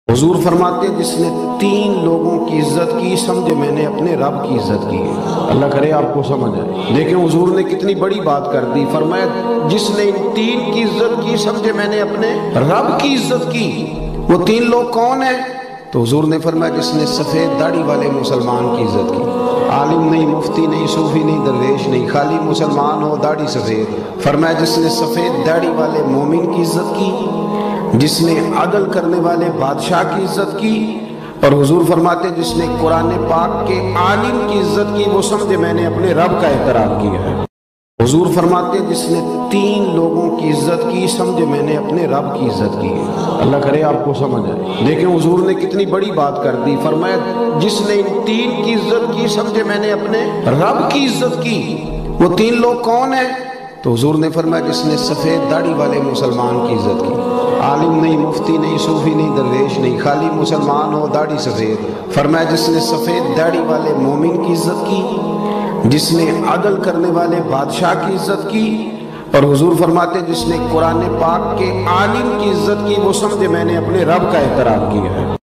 حضور فرماتے ہیں جس نے 3 لوگوں کی عزت کی سمجھے میں نے اپنے رب کی عزت کی ہے۔ اللہ کرے آپ کو سمجھ آئے۔ دیکھیں حضور نے کتنی بڑی بات کر دی، فرمایا جس نے ان 3 کی عزت کی سمجھے میں نے اپنے رب کی عزت کی۔ وہ 3 لوگ کون ہیں؟ تو حضور نے فرمایا جس نے سفید داڑھی والے مسلمان کی عزت کی، عالم نہیں، مفتی نہیں، صوفی نہیں، درویش نہیں، خالی مسلمان ہو، داڑھی سفید۔ فرمایا جس نے سفید داڑھی والے مومن کی عزت کی، جس نے عدل کرنے والے بادشاہ کی عزت کی، اور حضور فرماتے ہیں جس نے قرآن پاک کے عالم کی عزت کی، وہ سمجھے میں نے اپنے رب کا احترام کیا ہے۔ حضور فرماتے ہیں جس نے 3 لوگوں کی عزت کی سمجھے میں نے اپنے رب کی عزت کی ہے۔ اللہ کرے آپ کو سمجھ آئے۔ دیکھیں حضور نے کتنی بڑی بات کر دی، فرمایا جس نے ان 3 کی عزت کی سمجھے میں نے اپنے رب کی عزت کی۔ وہ 3 لوگ کون ہیں؟ تو حضور نے فرمایا جس نے سفید داڑھی والے مسلمان کی عزت کی، عالم نہیں، مفتی نہیں، صوفی نہیں، درویش نہیں، خالی مسلمان ہو، داڑھی سفید۔ فرمایا جس نے سفید داڑھی والے مومن کی عزت کی، جس نے عدل کرنے والے بادشاہ کی عزت کی، اور حضور فرماتے ہیں جس نے قرآن پاک کے عالم کی عزت کی، وہ سمجھے میں نے اپنے رب کا احترام کیا ہے۔